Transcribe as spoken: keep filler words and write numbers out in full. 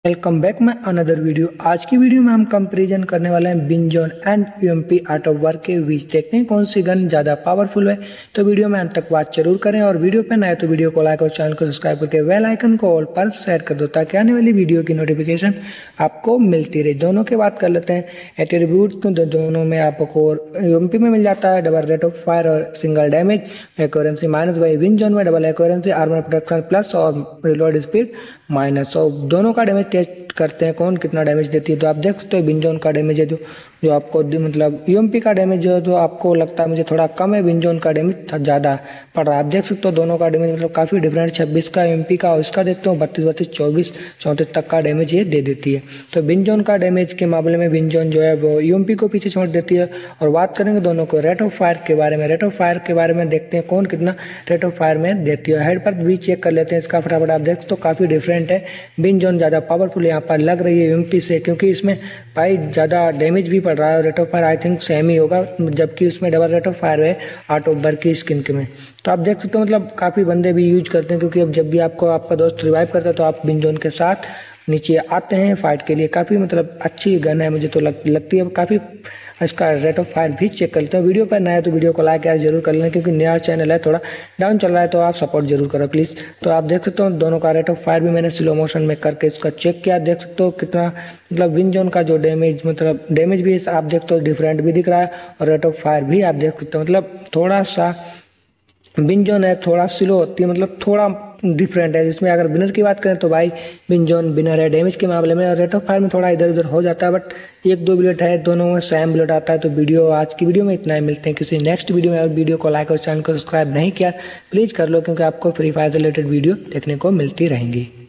Welcome back my another video. आज की video में हम कंपैरिजन करने वाले हैं Bizon and UMP art of work के बीच। देखते हैं कौन सी गन ज़्यादा पावरफुल है, तो वीडियो में अंत तक बात जरूर करें। और वीडियो पे नए तो वीडियो को लाइक और चैनल को सब्सक्राइब करके बेल आइकन को ऑल पर सेट कर दो ताकि आने वाली वीडियो की नोटिफिकेशन आपको मिलती रहे। दोनों की बात कर लेते हैं एट्रीब्यूट, तो दोनों में आपको यूएमपी में मिल जाता है डबल रेट ऑफ फायर और सिंगल डैमेज, एक्यूरेंसी माइनस, वही बिनजॉन में double accuracy, armour protection plus और रिलोड स्पीड माइनस। और दोनों का डैमेज टेस्ट करते हैं कौन कितना डैमेज देती है। तो आप देख सकते हो बिनजॉन का डैमेज है जो जो आपको मतलब यूएमपी का डैमेज जो है तो आपको लगता है मुझे थोड़ा कम है, बिनजॉन का डैमेज ज़्यादा पड़ रहा है। आप देख सकते हो दोनों का डैमेज मतलब काफ़ी डिफरेंट, छब्बीस का यूएमपी का और इसका देखते हो बत्तीस बत्तीस चौबीस चौंतीस तक का डैमेज ये दे देती है। तो बिनजॉन का डैमेज के मामले में बिनजॉन जो है वो यूएमपी को पीछे छोड़ देती है। और बात करेंगे दोनों को रेट ऑफ फायर के बारे में, रेट ऑफ फायर के बारे में देखते हैं कौन कितना रेट ऑफ फायर में देती है। हेड पर भी चेक कर लेते हैं इसका फटाफट। आप देख तो काफ़ी डिफरेंट है, बिनजॉन ज़्यादा पावरफुल यहाँ पर लग रही है यूएमपी से, क्योंकि इसमें भाई ज़्यादा डैमेज भी पड़ रहा है। Rate of fire I think same ही होगा, जबकि उसमें डबल रेट ऑफ फायर है आर्ट ऑफ वर्क की स्किन के में। तो आप देख सकते हो मतलब काफ़ी बंदे भी यूज करते हैं, क्योंकि अब जब भी आपको आपका दोस्त रिवाइव करता है तो आप बिनजॉन के साथ नीचे आते हैं फाइट के लिए। काफ़ी मतलब अच्छी गन है, मुझे तो लग, लगती है काफ़ी। इसका रेट ऑफ फायर भी चेक कर लेते हैं। वीडियो पर नया तो वीडियो को लाइक यार जरूर कर लें, क्योंकि नया चैनल है, थोड़ा डाउन चल रहा है, तो आप सपोर्ट जरूर करो प्लीज़। तो आप देख सकते हो दोनों का रेट ऑफ फायर भी मैंने स्लो मोशन में करके इसका चेक किया। देख सकते हो कितना मतलब बिनजॉन का जो डैमेज मतलब डैमेज भी आप देखते हो डिफरेंट भी दिख रहा है, और रेट ऑफ फायर भी आप देख सकते हो मतलब थोड़ा सा बिनजॉन है थोड़ा स्लो होती है, मतलब थोड़ा डिफरेंट है। इसमें अगर विनर की बात करें तो भाई बिनजॉन विनर है डैमेज के मामले में, और रेट ऑफ फायर में थोड़ा इधर उधर हो जाता है, बट एक दो बुलेट है, दोनों में सेम बुलेट आता है। तो वीडियो आज की वीडियो में इतना ही, मिलते हैं किसी नेक्स्ट वीडियो में। और वीडियो को लाइक और चैनल को सब्सक्राइब नहीं किया प्लीज़ कर लो, क्योंकि आपको फ्री फायर रिलेटेड वीडियो देखने को मिलती रहेंगी।